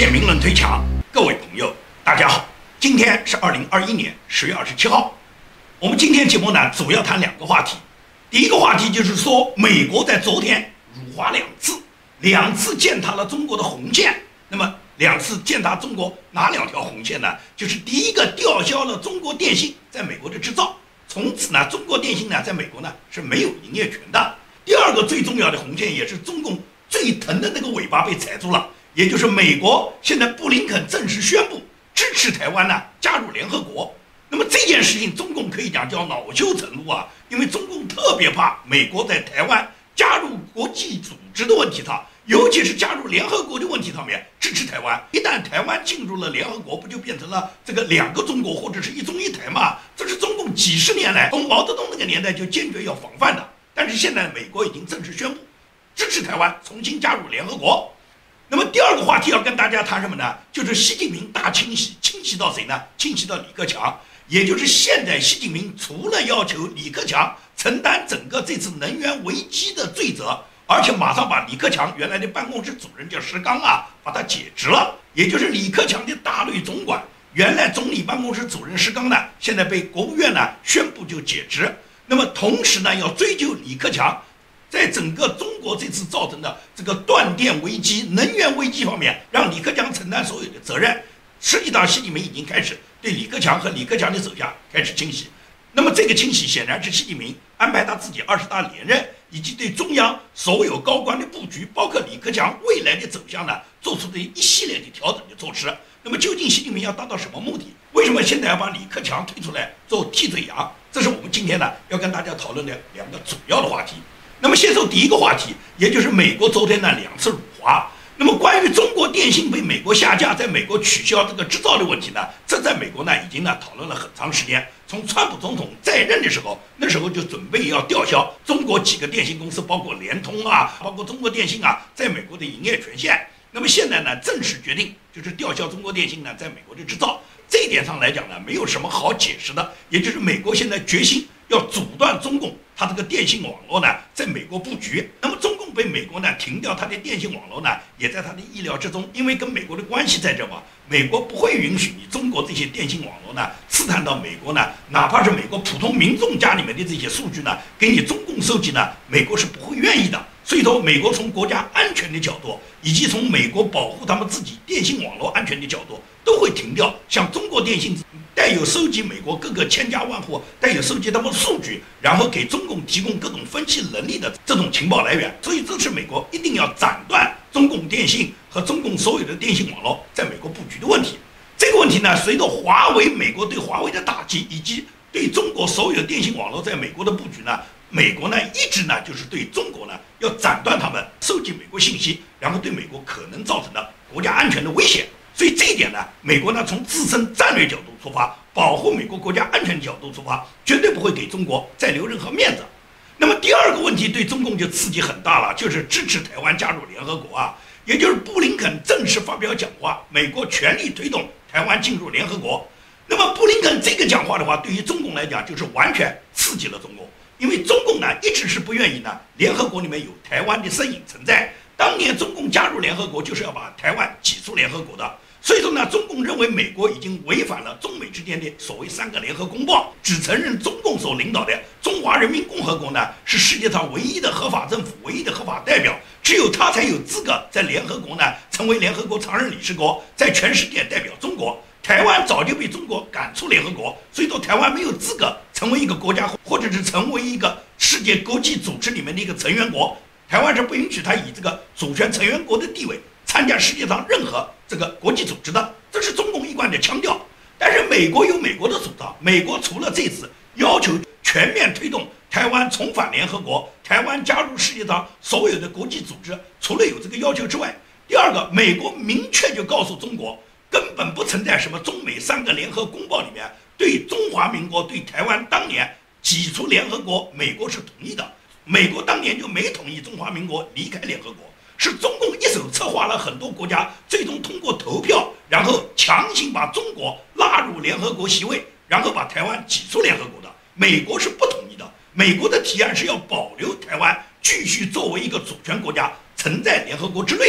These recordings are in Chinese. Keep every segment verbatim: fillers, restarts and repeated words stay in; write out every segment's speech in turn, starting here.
简明论推墙，各位朋友，大家好，今天是二零二一年十月二十七号。我们今天节目呢，主要谈两个话题。第一个话题就是说，美国在昨天辱华两次，两次践踏了中国的红线。那么两次践踏中国哪两条红线呢？就是第一个吊销了中国电信在美国的制造，从此呢，中国电信呢在美国呢是没有营业权的。第二个最重要的红线，也是中共最疼的那个尾巴被踩住了，也就是美国现在布林肯正式宣布支持台湾呢加入联合国。那么这件事情，中共可以讲叫恼羞成怒啊，因为中共特别怕美国在台湾加入国际组织的问题上，尤其是加入联合国的问题上面支持台湾。一旦台湾进入了联合国，不就变成了这个两个中国或者是一中一台嘛？这是中共几十年来从毛泽东那个年代就坚决要防范的。但是现在美国已经正式宣布支持台湾重新加入联合国。那么第二个话题要跟大家谈什么呢？就是习近平大清洗，清洗到谁呢？清洗到李克强。也就是现在习近平除了要求李克强承担整个这次能源危机的罪责，而且马上把李克强原来的办公室主任叫石刚啊，把他解职了。也就是李克强的大内总管，原来总理办公室主任石刚呢，现在被国务院呢宣布就解职。那么同时呢，要追究李克强在整个中国这次造成的这个断电危机、能源危机方面，让李克强承担所有的责任。实际上，习近平已经开始对李克强和李克强的手下开始清洗。那么这个清洗显然是习近平安排他自己二十大连任，以及对中央所有高官的布局，包括李克强未来的走向呢，做出的一系列的调整的措施。那么究竟习近平要达到什么目的？为什么现在要把李克强推出来做替罪羊？这是我们今天呢要跟大家讨论的两个主要的话题。那么先说第一个话题，也就是美国昨天呢两次辱华。那么关于中国电信被美国下架，在美国取消这个制造的问题呢，这在美国呢已经呢讨论了很长时间。从川普总统在任的时候，那时候就准备要吊销中国几个电信公司，包括联通啊，包括中国电信啊，在美国的营业权限。那么现在呢，正式决定就是吊销中国电信呢在美国的制造。这一点上来讲呢，没有什么好解释的，也就是美国现在决心要阻断中共它这个电信网络呢在美国布局。那么中共被美国呢停掉它的电信网络呢，也在它的意料之中，因为跟美国的关系在这嘛，美国不会允许你中国这些电信网络呢刺探到美国呢，哪怕是美国普通民众家里面的这些数据呢，给你中共收集呢，美国是不会愿意的。所以说，美国从国家安全的角度，以及从美国保护他们自己电信网络安全的角度，都会停掉像中国电信带有收集美国各个千家万户，带有收集他们数据，然后给中共提供各种分析能力的这种情报来源。所以这是美国一定要斩断中共电信和中共所有的电信网络在美国布局的问题。这个问题呢，随着华为美国对华为的打击，以及对中国所有电信网络在美国的布局呢，美国呢一直呢就是对中国呢要斩断他们收集美国信息，然后对美国可能造成的国家安全的威胁。所以这一点呢，美国呢从自身战略角度出发，保护美国国家安全角度出发，绝对不会给中国再留任何面子。那么第二个问题对中共就刺激很大了，就是支持台湾加入联合国啊，也就是布林肯正式发表讲话，美国全力推动台湾进入联合国。那么布林肯这个讲话的话，对于中共来讲就是完全刺激了中共，因为中共呢一直是不愿意呢联合国里面有台湾的身影存在。当年中共加入联合国就是要把台湾挤出联合国的，所以说呢，中共认为美国已经违反了中美之间的所谓三个联合公报，只承认中共所领导的中华人民共和国呢是世界上唯一的合法政府，唯一的合法代表，只有他才有资格在联合国呢成为联合国常任理事国，在全世界代表中国。台湾早就被中国赶出联合国，所以说台湾没有资格成为一个国家，或者是成为一个世界国际组织里面的一个成员国。台湾是不允许他以这个主权成员国的地位参加世界上任何这个国际组织的，这是中共一贯的腔调。但是美国有美国的主张，美国除了这次要求全面推动台湾重返联合国，台湾加入世界上所有的国际组织，除了有这个要求之外，第二个，美国明确就告诉中国，根本不存在什么中美三个联合公报里面对中华民国对台湾当年挤出联合国，美国是同意的。美国当年就没同意中华民国离开联合国，是中共一手策划了很多国家最终通过投票，然后强行把中国拉入联合国席位，然后把台湾挤出联合国的。美国是不同意的，美国的提案是要保留台湾继续作为一个主权国家存在联合国之内的。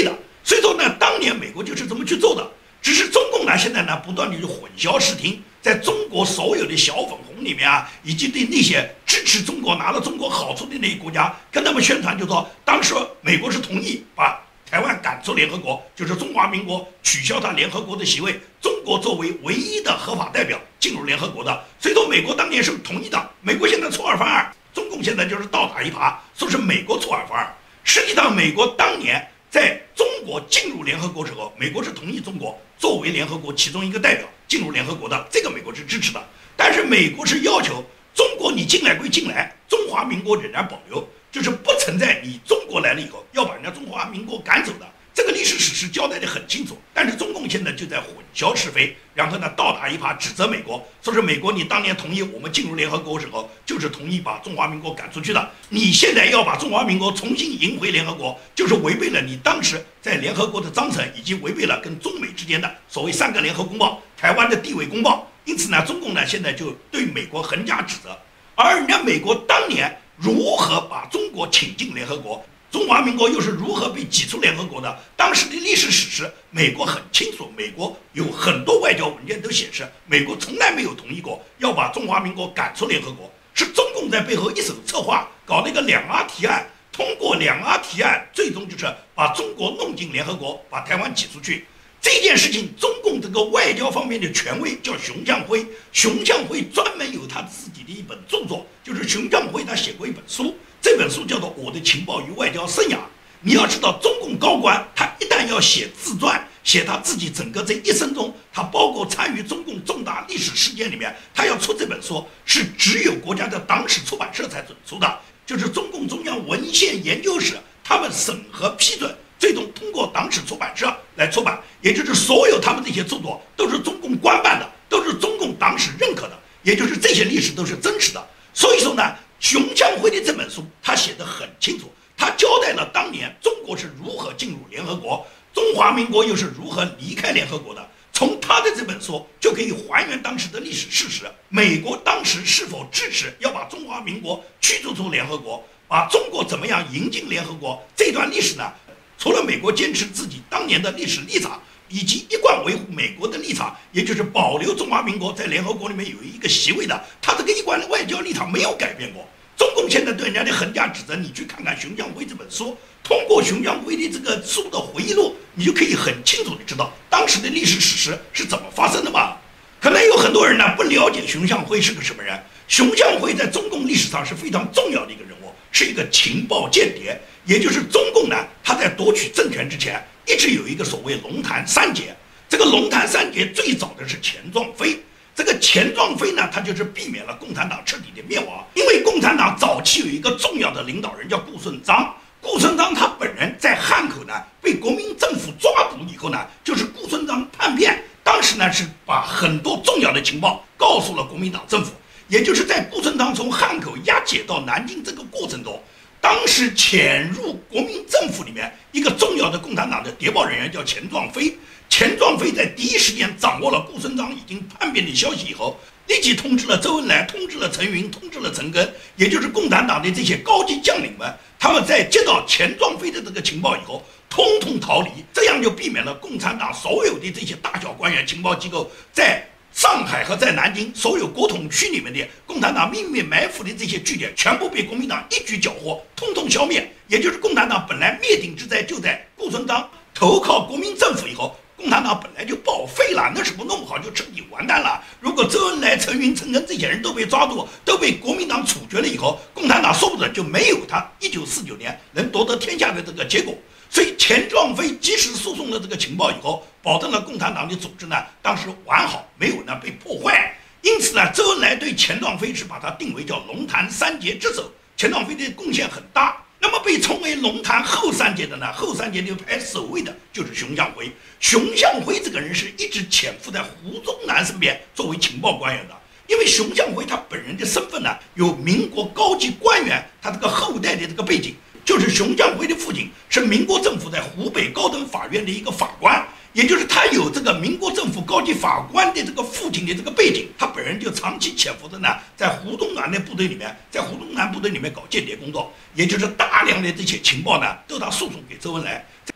所以说呢，当年美国就是这么去做的，只是中共呢现在呢不断的去混淆视听，在中国所有的小粉红里面啊，以及对那些支持中国拿了中国好处的那些国家，跟他们宣传就说，当时美国是同意把台湾赶出联合国，就是中华民国取消他联合国的席位，中国作为唯一的合法代表进入联合国的。所以说美国当年是同意的，美国现在出尔反尔，中共现在就是倒打一耙，说是美国出尔反尔。实际上美国当年在中国进入联合国时候，美国是同意中国作为联合国其中一个代表进入联合国的，这个美国是支持的。但是美国是要求中国你进来归进来，中华民国仍然保留，就是不存在你中国来了以后要把人家中华民国赶走的。这个历史史实交代得很清楚，但是中共现在就在混淆是非，然后呢倒打一耙，指责美国，说是美国你当年同意我们进入联合国时候，就是同意把中华民国赶出去的，你现在要把中华民国重新迎回联合国，就是违背了你当时在联合国的章程，以及违背了跟中美之间的所谓三个联合公报，台湾的地位公报。因此呢，中共呢现在就对美国横加指责，而人家美国当年如何把中国请进联合国，中华民国又是如何被挤出联合国的？当时的历史史实，美国很清楚。美国有很多外交文件都显示，美国从来没有同意过要把中华民国赶出联合国，是中共在背后一手策划，搞了一个两阿提案，通过两阿提案，最终就是把中国弄进联合国，把台湾挤出去。这件事情，中共这个外交方面的权威叫熊向晖，熊向晖专门有他自己的一本著作，就是熊向晖他写过一本书。这本书叫做《我的情报与外交生涯》。你要知道，中共高官他一旦要写自传，写他自己整个这一生中，他包括参与中共重大历史事件里面，他要出这本书，是只有国家的党史出版社才准出的，就是中共中央文献研究室他们审核批准，最终通过党史出版社来出版。也就是所有他们这些著作都是中共官办的，都是中共党史认可的，也就是这些历史都是真实的。所以说呢，熊向晖的这本书他写得很清楚，他交代了当年中国是如何进入联合国，中华民国又是如何离开联合国的。从他的这本书就可以还原当时的历史事实，美国当时是否支持要把中华民国驱逐出联合国，把中国怎么样迎进联合国，这段历史呢，除了美国坚持自己当年的历史立场，以及一贯维护美国的立场，也就是保留中华民国在联合国里面有一个席位的，他这个一贯的外交立场没有改变过。中共现在对人家的横加指责，你去看看熊向晖这本书，通过熊向晖的这个书的回忆录，你就可以很清楚的知道当时的历史史实是怎么发生的嘛。可能有很多人呢不了解熊向晖是个什么人，熊向晖在中共历史上是非常重要的一个人物，是一个情报间谍，也就是中共呢，他在夺取政权之前，一直有一个所谓龙潭三杰。这个龙潭三杰最早的是钱壮飞，这个钱壮飞呢，他就是避免了共产党彻底的灭亡。因为共产党早期有一个重要的领导人叫顾顺章，顾顺章他本人在汉口呢被国民政府抓捕以后呢，就是顾顺章叛变，当时呢是把很多重要的情报告诉了国民党政府，也就是在顾顺章从汉口押解到南京这个过程中，当时潜入国民政府里面一个重要的共产党的谍报人员叫钱壮飞。钱壮飞在第一时间掌握了顾顺章已经叛变的消息以后，立即通知了周恩来，通知了陈云，通知了陈根，也就是共产党的这些高级将领们。他们在接到钱壮飞的这个情报以后，通通逃离，这样就避免了共产党所有的这些大小官员、情报机构在上海和在南京所有国统区里面的共产党秘密埋伏的这些据点，全部被国民党一举缴获，通通消灭。也就是共产党本来灭顶之灾就在顾顺章投靠国民政府以后，共产党本来就报废了，那时候弄不好就彻底完蛋了。如果周恩来、陈云、陈根这些人都被抓住，都被国民党处决了以后，共产党说不准就没有他一九四九年能夺得天下的这个结果。所以钱壮飞及时输送了这个情报以后，保证了共产党的组织呢当时完好，没有呢被破坏。因此呢，周恩来对钱壮飞是把他定为叫龙潭三杰之首，钱壮飞的贡献很大。那么被称为龙潭后三杰的呢，后三杰就排首位的就是熊向晖。熊向晖这个人是一直潜伏在胡宗南身边作为情报官员的，因为熊向晖他本人的身份呢有民国高级官员，他这个后代的这个背景，就是熊向晖的父亲是民国政府在湖北高等法院的一个法官，也就是他有这个民国政府高级法官的这个父亲的这个背景，他本人就长期潜伏的呢，在胡宗南的部队里面，在胡宗南部队里面搞间谍工作，也就是大量的这些情报呢，都他输送给周恩来。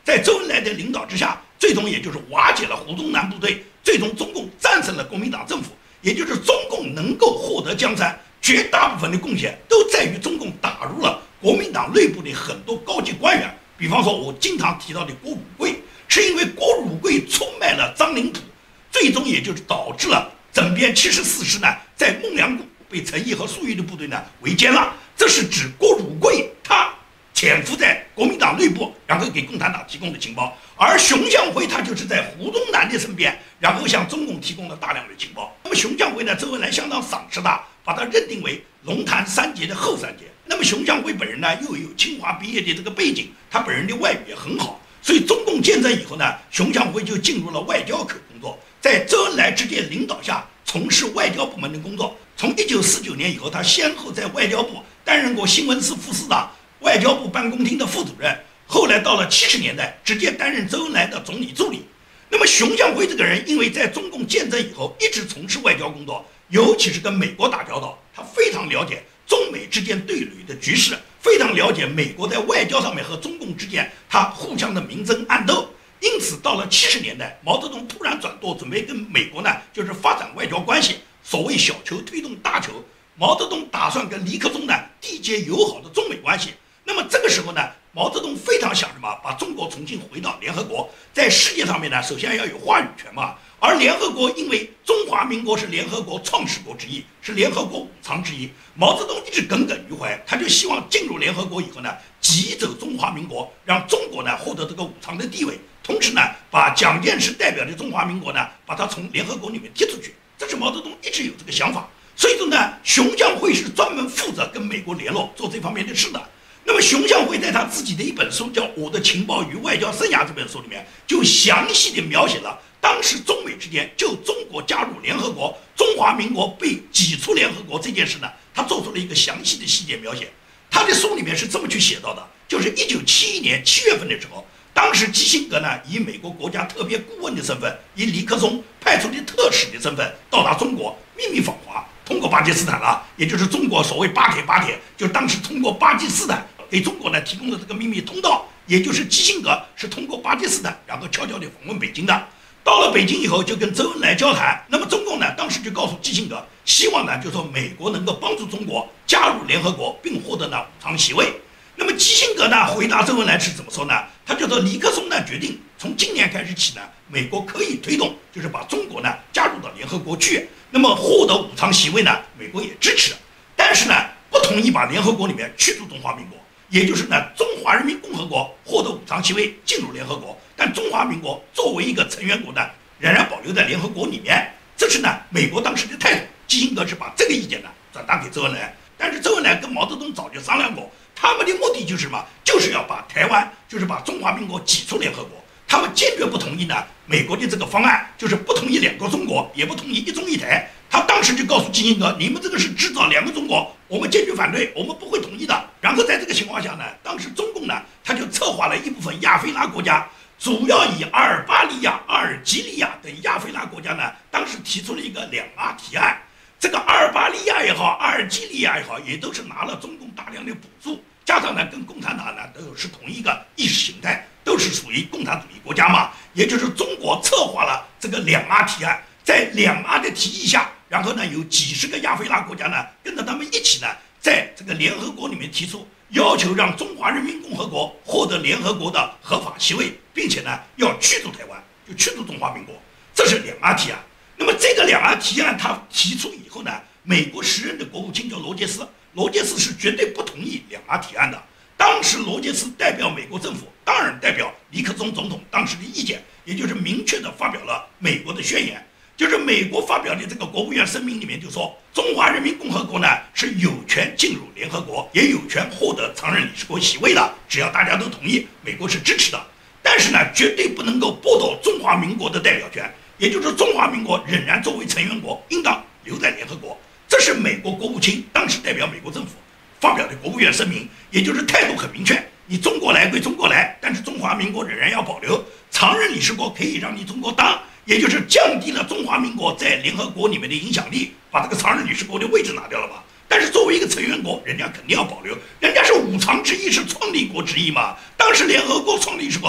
在周恩来的领导之下，最终也就是瓦解了湖东南部队，最终中共战胜了国民党政府，也就是中共能够获得江山，绝大部分的贡献都在于中共打入了国民党内部的很多高级官员。比方说我经常提到的郭汝贵，是因为郭汝贵出卖了张灵甫，最终也就是导致了整编七十四师呢在孟良崮被陈毅和粟裕的部队呢围歼了。这是指郭汝贵他潜伏在国民党内部，然后给共产党提供的情报，而熊向晖他就是在胡宗南的身边，然后向中共提供了大量的情报。那么熊向晖呢，周恩来相当赏识他，把他认定为龙潭三杰的后三杰。那么熊向晖本人呢，又有清华毕业的这个背景，他本人的外语也很好，所以中共建政以后呢，熊向晖就进入了外交科工作，在周恩来直接领导下从事外交部门的工作。从一九四九年以后，他先后在外交部担任过新闻司副司长、外交部办公厅的副主任，后来到了七十年代，直接担任周恩来的总理助理。那么熊向晖这个人，因为在中共建政以后一直从事外交工作，尤其是跟美国打交道，他非常了解中美之间对垒的局势，非常了解美国在外交上面和中共之间他互相的明争暗斗。因此，到了七十年代，毛泽东突然转舵，准备跟美国呢就是发展外交关系。所谓小球推动大球，毛泽东打算跟尼克松呢缔结友好的中美关系。那么这个时候呢，毛泽东非常想什么？把中国重新回到联合国，在世界上面呢，首先要有话语权嘛。而联合国，因为中华民国是联合国创始国之一，是联合国五常之一，毛泽东一直耿耿于怀，他就希望进入联合国以后呢，挤走中华民国，让中国呢获得这个五常的地位，同时呢，把蒋介石代表的中华民国呢，把它从联合国里面踢出去。这是毛泽东一直有这个想法，所以说呢，熊向晖是专门负责跟美国联络做这方面的事的。那么熊向晖在他自己的一本书叫《我的情报与外交生涯》这本书里面，就详细的描写了当时中美之间就中国加入联合国、中华民国被挤出联合国这件事呢，他做出了一个详细的细节描写。他的书里面是这么去写到的，就是一九七一年七月份的时候，当时基辛格呢以美国国家特别顾问的身份，以尼克松派出的特使的身份到达中国，秘密访华，通过巴基斯坦了，也就是中国所谓巴铁巴铁，就是当时通过巴基斯坦给中国呢提供的这个秘密通道，也就是基辛格是通过巴基斯坦，然后悄悄地访问北京的。到了北京以后，就跟周恩来交谈。那么中共呢，当时就告诉基辛格，希望呢，就说美国能够帮助中国加入联合国，并获得呢五常席位。那么基辛格呢回答周恩来是怎么说呢？他就说尼克松呢决定从今年开始起呢，美国可以推动，就是把中国呢加入到联合国去。那么获得五常席位呢，美国也支持，但是呢不同意把联合国里面驱逐中华民国，也就是呢中华人民共和国获得五常席位进入联合国，但中华民国作为一个成员国呢，仍然保留在联合国里面。这是呢美国当时的态度。基辛格是把这个意见呢转达给周恩来，但是周恩来跟毛泽东早就商量过。他们的目的就是什么？就是要把台湾，就是把中华民国挤出联合国。他们坚决不同意呢美国的这个方案，就是不同意两个中国，也不同意一中一台。他当时就告诉基辛格，你们这个是制造两个中国，我们坚决反对，我们不会同意的。然后在这个情况下呢，当时中共呢，他就策划了一部分亚非拉国家，主要以阿尔巴尼亚、阿尔及利亚等亚非拉国家呢，当时提出了一个两阿提案。这个阿尔巴尼亚也好，阿尔及利亚也好，也都是拿了中共大量的补助，加上呢跟共产党呢都是同一个意识形态，都是属于共产主义国家嘛。也就是中国策划了这个两阿提案，在两阿的提议下，然后呢有几十个亚非拉国家呢跟着他们一起呢，在这个联合国里面提出要求，让中华人民共和国获得联合国的合法席位，并且呢要驱逐台湾，就驱逐中华民国。这是两阿提案。那么这个两岸提案他提出以后呢，美国时任的国务卿叫罗杰斯，罗杰斯是绝对不同意两岸提案的。当时罗杰斯代表美国政府，当然代表尼克松总统当时的意见，也就是明确的发表了美国的宣言，就是美国发表的这个国务院声明里面就说，中华人民共和国呢是有权进入联合国，也有权获得常任理事国席位的，只要大家都同意，美国是支持的。但是呢，绝对不能够剥夺中华民国的代表权。也就是中华民国仍然作为成员国，应当留在联合国。这是美国国务卿当时代表美国政府发表的国务院声明，也就是态度很明确：你中国来归中国来，但是中华民国仍然要保留常任理事国，可以让你中国当，也就是降低了中华民国在联合国里面的影响力，把这个常任理事国的位置拿掉了吧。但是作为一个成员国，人家肯定要保留，人家是五常之一，是创立国之一嘛。当时联合国创立理事国。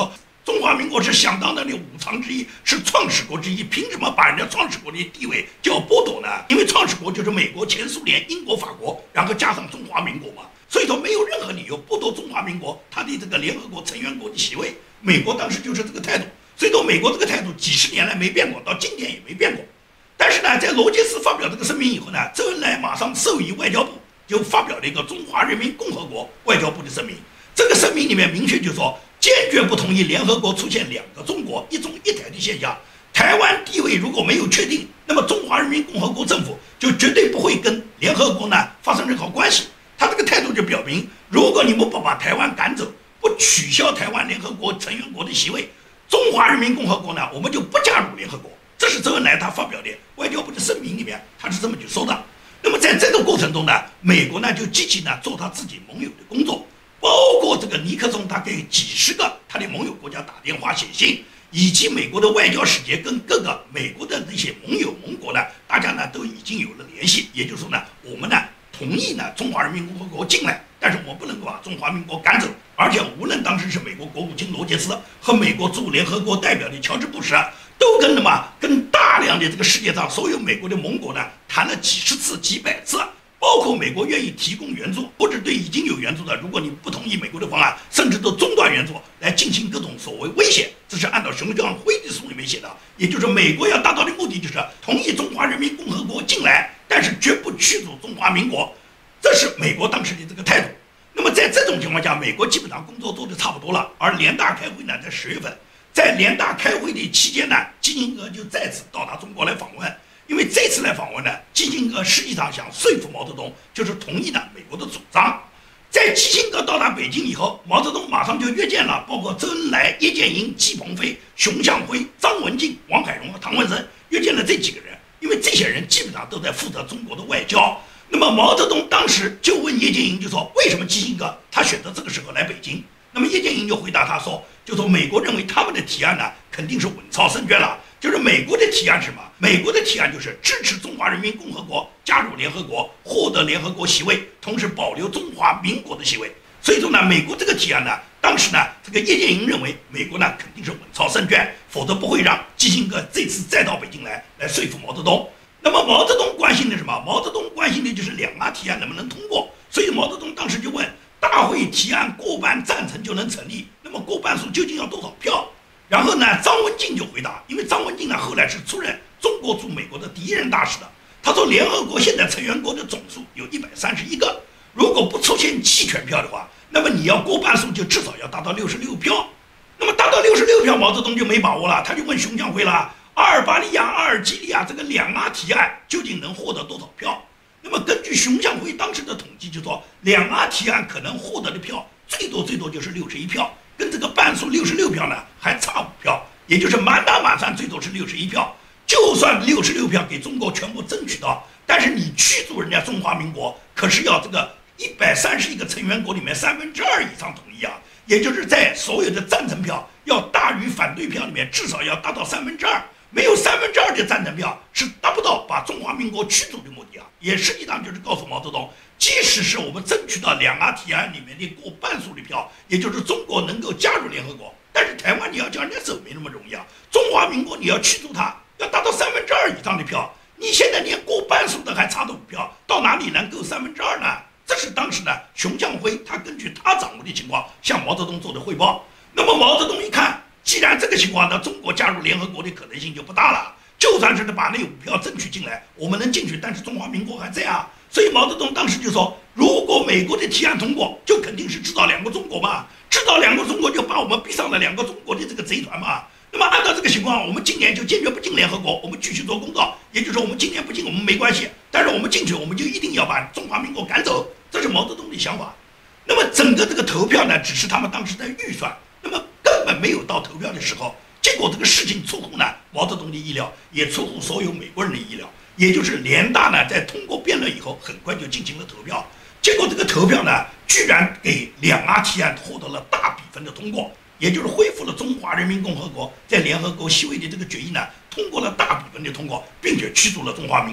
中华民国是响当当的五常之一，是创始国之一，凭什么把人家创始国的地位就要剥夺呢？因为创始国就是美国、前苏联、英国、法国，然后加上中华民国嘛，所以说没有任何理由剥夺中华民国它的这个联合国成员国的席位。美国当时就是这个态度，所以说美国这个态度几十年来没变过，到今天也没变过。但是呢，在罗杰斯发表这个声明以后呢，周恩来马上授予外交部，就发表了一个中华人民共和国外交部的声明。这个声明里面明确就说，坚决不同意联合国出现两个中国、一中一台的现象。台湾地位如果没有确定，那么中华人民共和国政府就绝对不会跟联合国呢发生任何关系。他这个态度就表明，如果你们不把台湾赶走，不取消台湾联合国成员国的席位，中华人民共和国呢，我们就不加入联合国。这是周恩来他发表的外交部的声明里面，他是这么去说的。那么在这个过程中呢，美国呢就积极呢做他自己盟友的工作。包括这个尼克松，他给几十个他的盟友国家打电话写信，以及美国的外交使节跟各个美国的这些盟友盟国呢，大家呢都已经有了联系。也就是说呢，我们呢同意呢中华人民共和国进来，但是我们不能够把中华民国赶走。而且无论当时是美国国务卿罗杰斯和美国驻联合国代表的乔治布什，都跟什么跟大量的这个世界上所有美国的盟国呢谈了几十次、几百次。包括美国愿意提供援助，或者对已经有援助的，如果你不同意美国的方案，甚至都中断援助，来进行各种所谓威胁。这是按照熊向晖的书里面写的，也就是美国要达到的目的就是同意中华人民共和国进来，但是绝不驱逐中华民国。这是美国当时的这个态度。那么在这种情况下，美国基本上工作做得差不多了。而联大开会呢，在十月份，在联大开会的期间呢，基辛格就再次到达中国来访问。因为这次来访问呢，基辛格实际上想说服毛泽东，就是同意呢美国的主张。在基辛格到达北京以后，毛泽东马上就约见了包括周恩来、叶剑英、季鹏飞、熊向晖、张文静、王海荣和唐文森，约见了这几个人。因为这些人基本上都在负责中国的外交。那么毛泽东当时就问叶剑英，就说为什么基辛格他选择这个时候来北京？那么叶剑英就回答他说，就说美国认为他们的提案呢肯定是稳操胜券了。就是美国的提案是什么？美国的提案就是支持中华人民共和国加入联合国，获得联合国席位，同时保留中华民国的席位。所以说呢，美国这个提案呢，当时呢，这个叶剑英认为美国呢肯定是稳操胜券，否则不会让基辛格这次再到北京来来说服毛泽东。那么毛泽东关心的是什么？毛泽东关心的就是两岸提案能不能通过。所以毛泽东当时就问，大会提案过半赞成就能成立，那么过半数究竟要多少票？然后呢，张文静就回答，因为张文静呢后来是出任中国驻美国的第一任大使的。他说，联合国现在成员国的总数有一百三十一个，如果不出现弃权票的话，那么你要过半数就至少要达到六十六票。那么达到六十六票，毛泽东就没把握了，他就问熊向晖了，阿尔巴尼亚、阿尔及利亚这个两阿提案究竟能获得多少票？那么根据熊向晖当时的统计，就说两阿提案可能获得的票最多最多就是六十一票。跟这个半数六十六票呢还差五票，也就是满打满算最多是六十一票。就算六十六票给中国全部争取到，但是你驱逐人家中华民国，可是要这个一百三十一个成员国里面三分之二以上同意啊，也就是在所有的赞成票要大于反对票里面至少要达到三分之二。没有三分之二的赞成票是达不到把中华民国驱逐的目的啊，也实际上就是告诉毛泽东，即使是我们争取到两阿提案里面的过半数的票，也就是中国能够加入联合国，但是台湾你要叫人家走没那么容易啊，中华民国你要驱逐它，要达到三分之二以上的票，你现在连过半数的还差的五票，到哪里能够三分之二呢？这是当时呢熊向晖他根据他掌握的情况向毛泽东做的汇报。那么毛泽东一看，既然这个情况，那中国加入联合国的可能性就不大了。就算是把那五票争取进来，我们能进去，但是中华民国还在啊。所以毛泽东当时就说，如果美国的提案通过，就肯定是制造两个中国嘛，制造两个中国就把我们逼上了两个中国的这个贼团嘛。那么按照这个情况，我们今年就坚决不进联合国，我们继续做工作，也就是说我们今年不进我们没关系，但是我们进去我们就一定要把中华民国赶走，这是毛泽东的想法。那么整个这个投票呢，只是他们当时在预算，那么根本没有到投票的时候。结果这个事情出乎呢毛泽东的意料，也出乎所有美国人的意料，也就是联大呢在通过辩论以后，很快就进行了投票。结果这个投票呢，居然给两阿提案获得了大比分的通过，也就是恢复了中华人民共和国在联合国席位的这个决议呢，通过了大比分的通过，并且驱逐了中华民国。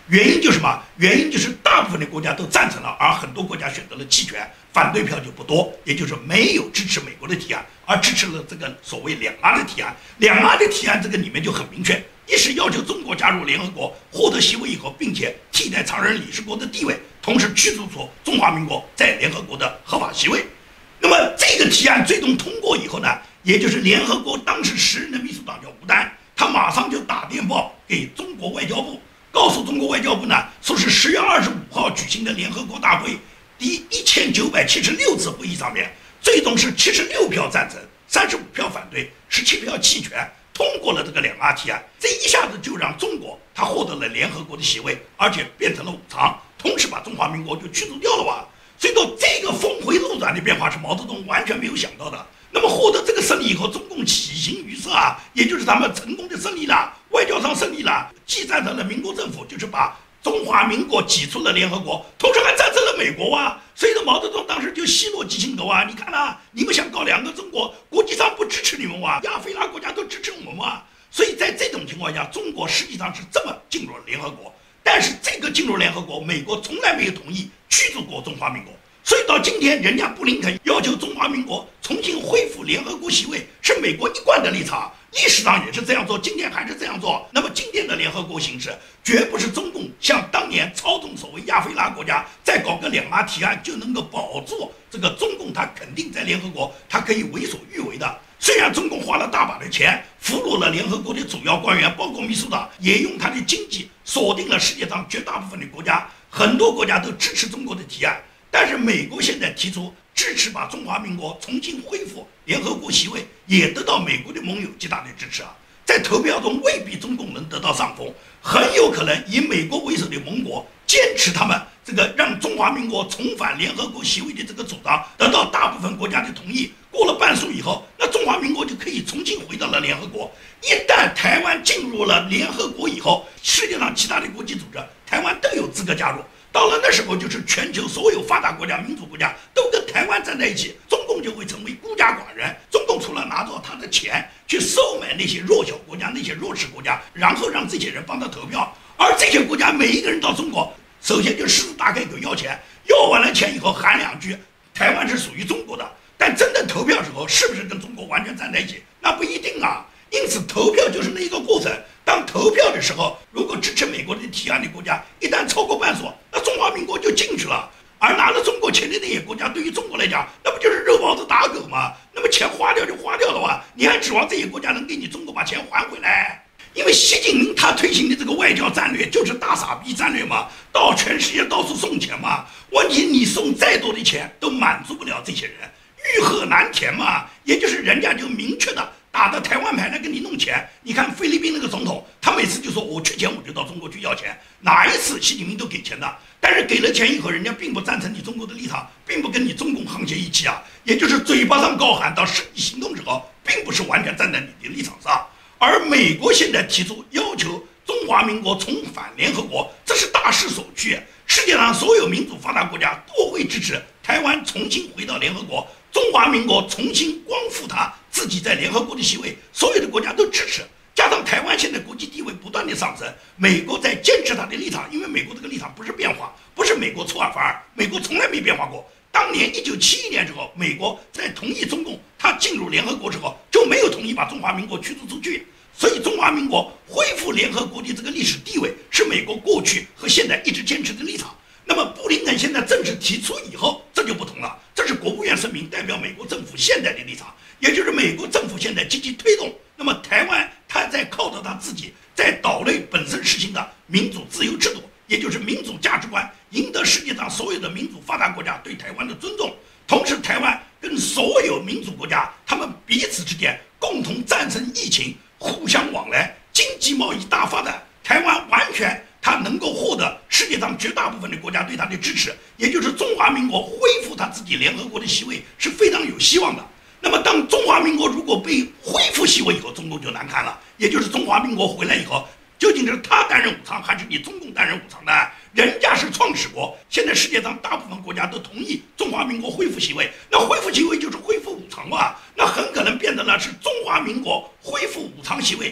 原因就是什么？原因就是大部分的国家都赞成了，而很多国家选择了弃权，反对票就不多，也就是没有支持美国的提案，而支持了这个所谓两岸的提案。两岸的提案这个里面就很明确，一是要求中国加入联合国，获得席位以后，并且替代常任理事国的地位，同时驱逐出中华民国在联合国的合法席位。那么这个提案最终通过以后呢，也就是联合国当时时任的秘书长叫吴丹，他马上就打电报给中国外交部，告诉中国外交部呢，说是十月二十五号举行的联合国大会第一千九百七十六次会议上面，最终是七十六票赞成，三十五票反对，十七票弃权，通过了这个两岸提案。这一下子就让中国他获得了联合国的席位，而且变成了五常，同时把中华民国就驱逐掉了吧。所以说这个峰回路转的变化是毛泽东完全没有想到的。那么获得这个胜利以后，中共喜形于色啊，也就是他们成功的胜利了，外交上胜利了，既赞成了民国政府，就是把中华民国挤出了联合国，同时还赞成了美国啊。所以说毛泽东当时就奚落基辛格啊，你看啊，你们想搞两个中国，国际上不支持你们哇，亚非拉国家都支持我们哇。所以在这种情况下，中国实际上是这么进入了联合国。但是这个进入联合国，美国从来没有同意驱逐过中华民国，所以到今天，人家布林肯要求中华民国重新恢复联合国席位，是美国一贯的立场，历史上也是这样做，今天还是这样做。那么今天的联合国形式，绝不是中共像当年操纵所谓亚非拉国家，再搞个两岸提案就能够保住这个中共，他肯定在联合国，他可以为所欲为的。虽然中共花了大把的钱，俘虏了联合国的主要官员，包括秘书长，也用他的经济锁定了世界上绝大部分的国家，很多国家都支持中国的提案。但是美国现在提出支持把中华民国重新恢复联合国席位，也得到美国的盟友极大的支持啊。在投票中未必中共能得到上风，很有可能以美国为首的盟国坚持他们这个让中华民国重返联合国席位的这个主张，得到大部分国家的同意。过了半数以后，那中华民国就可以重新回到了联合国。一旦台湾进入了联合国以后，世界上其他的国际组织，台湾都有资格加入。到了那时候，就是全球所有发达国家、民主国家都跟台湾站在一起，中共就会成为孤家寡人。中共除了拿着他的钱去收买那些弱小国家、那些弱势国家，然后让这些人帮他投票，而这些国家每一个人到中国，首先就狮子大开口要钱，要完了钱以后喊两句台湾是属于中国的，但真正投票时候是不是跟中国完全站在一起，那不一定啊。因此投票就是那一个过程，当投票的时候，如果支持美国的提案的国家一旦超过半数，那中华民国就进去了。而拿了中国钱的那些国家，对于中国来讲，那不就是肉包子打狗吗？那么钱花掉就花掉了吧，你还指望这些国家能给你中国把钱还回来？因为习近平他推行的这个外交战略就是大傻逼战略嘛，到全世界到处送钱嘛。问题你送再多的钱都满足不了这些人，欲壑难填嘛，也就是人家就明确的打着台湾牌来跟你弄钱。你看菲律宾那个总统，他每次就说我缺钱我就到中国去要钱，哪一次习近平都给钱的。但是给了钱以后，人家并不赞成你中国的立场，并不跟你中共沆瀣一气啊，也就是嘴巴上高喊，到实际行动之后，并不是完全站在你的立场上。而美国现在提出要求中华民国重返联合国，这是大势所趋。世界上所有民主发达国家都会支持台湾重新回到联合国，中华民国重新光复他自己在联合国的席位，所有的国家都支持。加上台湾现在国际地位不断的上升，美国在坚持他的立场，因为美国这个立场不是变化，不是美国出尔反尔，美国从来没变化过。当年一九七一年之后，美国在同意中共他进入联合国之后，就没有同意把中华民国驱逐出去。所以中华民国恢复联合国的这个历史地位，是美国过去和现在一直坚持的立场。那么布林肯现在正式提出以后，这就不同了，这是国务院声明，代表美国政府现在的立场，也就是美国政府现在积极推动。那么台湾他在靠着他自己在岛内本身实行的民主自由制度，也就是民主价值观，赢得世界上所有的民主发达国家对台湾的尊重。同时台湾跟所有民主国家，他们彼此之间共同战胜疫情，互相往来，经济贸易大发展，台湾完全它能够获得世界上绝大部分的国家对它的支持，也就是中华民国恢复它自己联合国的席位是非常有希望的。那么当中华民国如果被恢复席位以后，中共就难看了，也就是中华民国回来以后，究竟是他担任五常还是你中共担任五常呢？人家是创始国，现在世界上大部分国家都同意中华民国恢复席位，那恢复席位就是恢复五常嘛，那很可能变得了是中华民国恢复五常席位，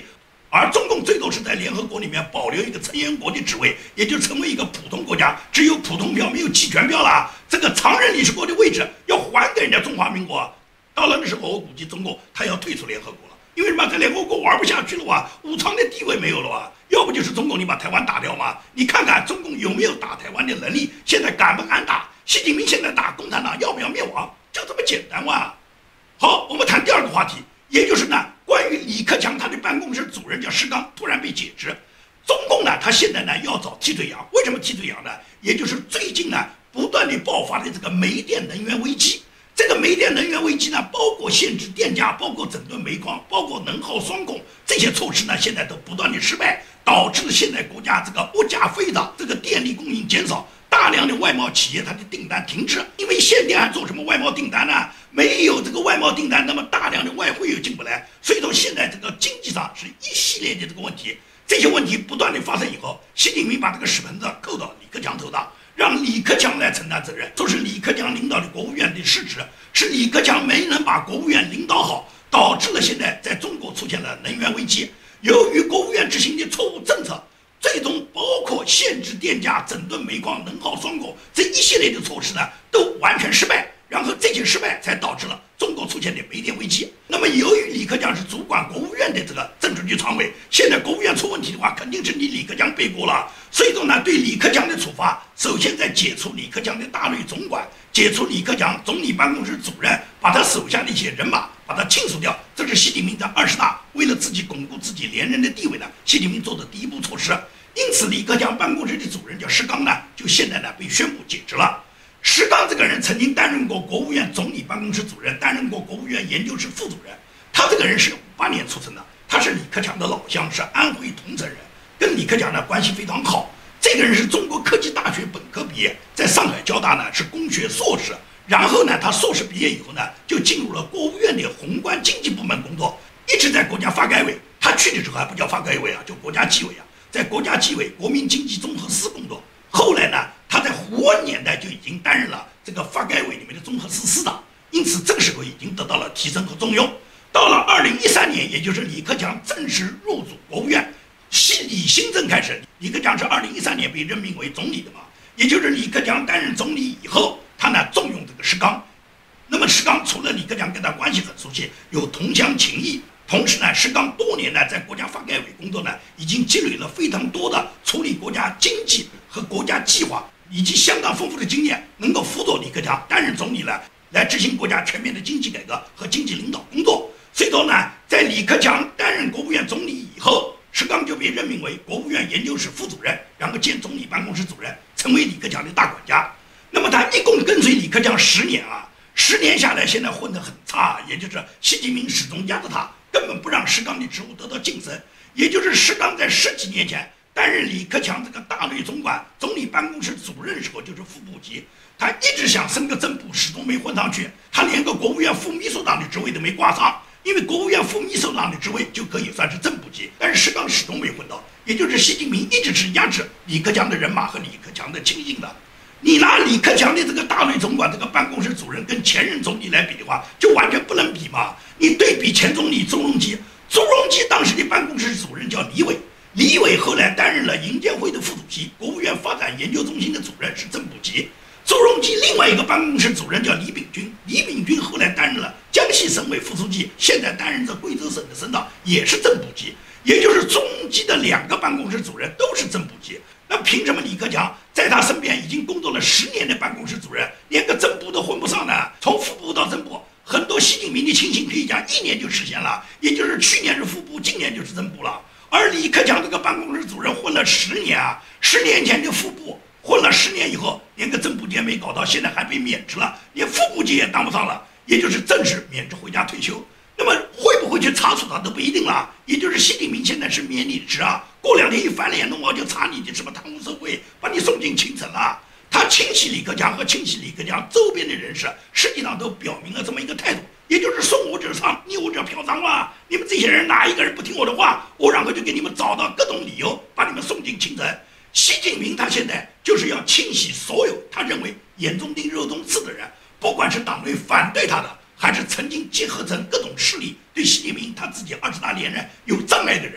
而中共最多是在联合国里面保留一个成员国的职位，也就成为一个普通国家，只有普通票没有弃权票了。这个常任理事国的位置要还给人家中华民国。到了那时候，我估计中共他要退出联合国了，因为什么？在联合国玩不下去了哇，武昌的地位没有了哇。要不就是中共你把台湾打掉嘛？你看看中共有没有打台湾的能力？现在敢不敢打？习近平现在打共产党要不要灭亡？就这么简单哇。好，我们谈第二个话题，也就是呢，关于李克强他的办公室主任叫石刚突然被解职，中共呢，他现在呢要找替罪羊，为什么替罪羊呢？也就是最近呢不断的爆发的这个煤电能源危机。这个煤电能源危机呢，包括限制电价，包括整顿煤矿，包括能耗双控这些措施呢，现在都不断的失败，导致了现在国家这个物价飞涨，这个电力供应减少。大量的外贸企业它的订单停滞，因为限电还做什么外贸订单呢？没有这个外贸订单，那么大量的外汇又进不来，所以说现在这个经济上是一系列的这个问题。这些问题不断的发生以后，习近平把这个屎盆子扣到李克强头上，让李克强来承担责任，说是李克强领导的国务院的失职，是李克强没能把国务院领导好，导致了现在在中国出现了能源危机。由于国务院执行的错误政策，最终包括限制电价、整顿煤矿、能耗双控这一系列的措施呢，都完全失败。然后这些失败才导致了中国出现的煤电危机。那么由于李克强是主管国务院的这个政治局常委，现在国务院出问题的话，肯定是你李克强背锅了。所以说呢，对李克强的处罚，首先在解除李克强的大内总管，解除李克强总理办公室主任，把他手下的一些人马把他清除掉。这是习近平在二十大为了自己巩固自己连任的地位呢，习近平做的第一步措施。因此，李克强办公室的主任叫石刚呢，就现在呢被宣布解职了。石刚这个人曾经担任过国务院总理办公室主任，担任过国务院研究室副主任。他这个人是五八年出生的，他是李克强的老乡，是安徽桐城人，跟李克强呢关系非常好。这个人是中国科技大学本科毕业，在上海交大呢是工学硕士。然后呢，他硕士毕业以后呢，就进入了国务院的宏观经济部门工作，一直在国家发改委。他去的时候还不叫发改委啊，叫国家纪委啊。在国家纪委国民经济综合司工作，后来呢，他在胡温年代就已经担任了这个发改委里面的综合司司长，因此这个时候已经得到了提升和重用。到了二零一三年，也就是李克强正式入主国务院，系李新政开始，李克强是二零一三年被任命为总理的嘛，也就是李克强担任总理以后，他呢重用这个石刚。那么石刚除了李克强跟他关系很熟悉，有同乡情谊。同时呢，石刚多年来在国家发改委工作呢，已经积累了非常多的处理国家经济和国家计划以及相当丰富的经验，能够辅佐李克强担任总理呢，来执行国家全面的经济改革和经济领导工作。所以说呢，在李克强担任国务院总理以后，石刚就被任命为国务院研究室副主任，然后兼总理办公室主任，成为李克强的大管家。那么他一共跟随李克强十年啊，十年下来，现在混得很差，也就是习近平始终压着他，根本不让石刚的职务得到晋升。也就是石刚在十几年前担任李克强这个大内总管、总理办公室主任的时候，就是副部级，他一直想升个正部，始终没混上去，他连个国务院副秘书长的职位都没挂上。因为国务院副秘书长的职位就可以算是正部级，但是石刚始终没混到，也就是习近平一直是压制李克强的人马和李克强的亲信的。你拿李克强的这个大内总管这个办公室主任跟前任总理来比的话，就完全不能比嘛。你对比前总理朱镕基，朱镕基当时的办公室主任叫李伟，李伟后来担任了银监会的副主席，国务院发展研究中心的主任是正部级。朱镕基另外一个办公室主任叫李秉钧，李秉钧后来担任了江西省委副书记，现在担任着贵州省的省长，也是正部级。也就是朱镕基的两个办公室主任都是正部级。那凭什么李克强在他身边已经工作了十年的办公室主任，连个正部都混不上呢？从副部到正部，很多习近平的亲信可以讲一年就实现了，也就是去年是副部，今年就是正部了。而李克强这个办公室主任混了十年啊，十年前的副部混了十年以后，连个正部级没搞到，现在还被免职了，连副部级也当不上了，也就是正式免职回家退休。那么会不会去查处他都不一定了，也就是习近平现在是免你职啊，过两天一翻脸弄我就查你的什么贪污受贿，把你送进清城了。他亲戚李克强和亲戚李克强周边的人士，实际上都表明了这么一个态度，也就是送我者上，逆我者嫖娼啊！你们这些人哪一个人不听我的话，我然后就给你们找到各种理由，把你们送进清城。习近平他现在就是要清洗所有他认为眼中钉肉中刺的人，不管是党内反对他的，还是曾经结合成各种势力对习近平他自己二十大连任有障碍的人。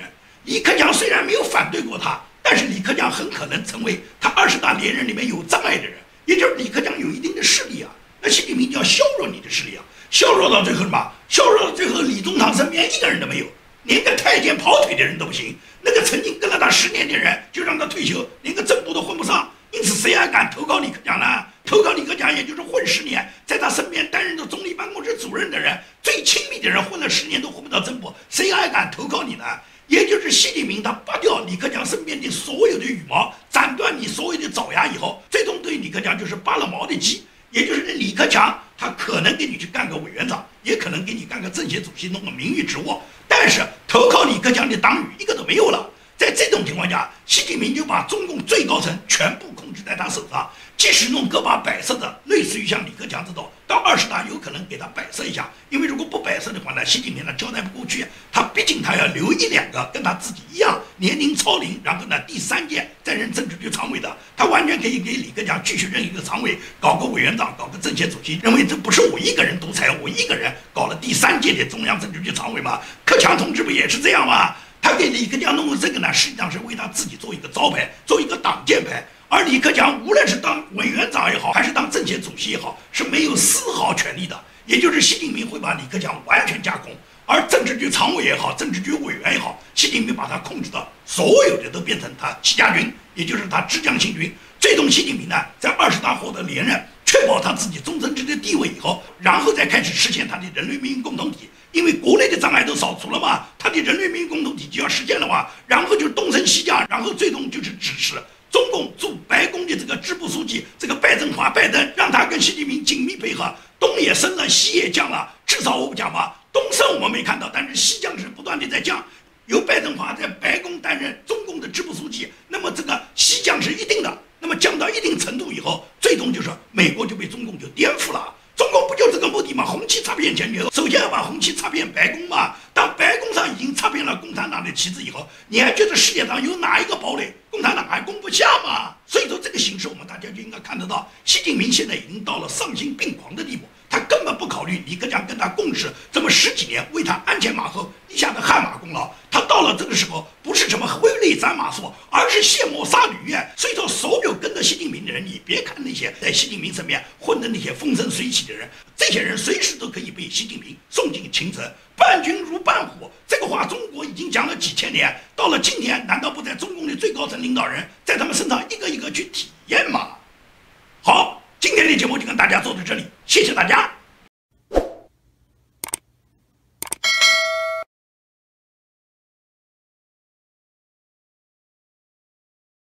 李克强虽然没有反对过他，但是李克强很可能成为他二十大连任里面有障碍的人，也就是李克强有一定的势力啊。那习近平就要削弱你的势力啊，削弱到最后什么？削弱到最后，李宗棠身边一个人都没有，连个太监跑腿的人都不行。那个曾经跟了他十年的人，就让他退休，连个正部都混不上。因此，谁还敢投靠李克强呢？投靠李克强，也就是混十年，在他身边担任着总理办公室主任的人，最亲密的人混了十年都混不到正部，谁还敢投靠你呢？也就是习近平他拔掉李克强身边的所有的羽毛，斩断你所有的爪牙以后，最终对李克强就是拔了毛的鸡。也就是李克强，他可能给你去干个委员长，也可能给你干个政协主席，弄个名誉职务，但是投靠李克强的党羽一个都没有了。在这种情况下，习近平就把中共最高层全部控制在他手上，即使弄个把摆设的，类似于像李克强这种，到二十大有可能给他摆设一下，因为如果不摆设的话呢，习近平呢交代不过去，他毕竟他要留一两个跟他自己一样年龄超龄，然后呢第三届再任政治局常委的，他完全可以给李克强继续任一个常委，搞个委员长，搞个政协主席，认为这不是我一个人独裁，我一个人搞了第三届的中央政治局常委吗？克强同志不也是这样吗？他给李克强弄的这个呢，实际上是为他自己做一个招牌，做一个挡箭牌。而李克强无论是当委员长也好，还是当政协主席也好，是没有丝毫权利的。也就是习近平会把李克强完全架空，而政治局常委也好，政治局委员也好，习近平把他控制到所有的都变成他戚家军，也就是他之将新军。最终，习近平呢在二十大获得连任，确保他自己终身制的地位以后，然后再开始实现他的人类命运共同体。因为国内的障碍都扫除了嘛，他的人类命运共同体就要实现了嘛，然后就是东升西降，然后最终就是指示中共驻白宫的这个支部书记这个拜登华拜登，让他跟习近平紧密配合，东也升了，西也降了，至少我讲嘛，东升我们没看到，但是西降是不断的在降。由拜登华在白宫担任中共的支部书记，那么这个西降是一定的，那么降到一定程度以后，最终就是美国就被中共就颠覆了。中共不就这个目的吗？红旗插遍全球，首先要把红旗插遍白宫嘛。当白宫上已经插遍了共产党的旗帜以后，你还觉得世界上有哪一个堡垒共产党还攻不下吗？所以说这个形势我们大家就应该看得到，习近平现在已经到了丧心病狂的地步，他根本不考虑李克强跟他共事这么十几年，为他鞍前马后立下的汗马功劳。他到了这个时候，不是什么挥泪斩马谡，而是卸磨杀驴耶。所以说，所有跟着习近平的人，你别看那些在习近平身边混的那些风生水起的人，这些人随时都可以被习近平送进秦城。伴君如伴虎，这个话中国已经讲了几千年，到了今天，难道不在中共的最高层领导人在他们身上一个一个去体验吗？好，今天的节目就跟大家做到这里，谢谢大家。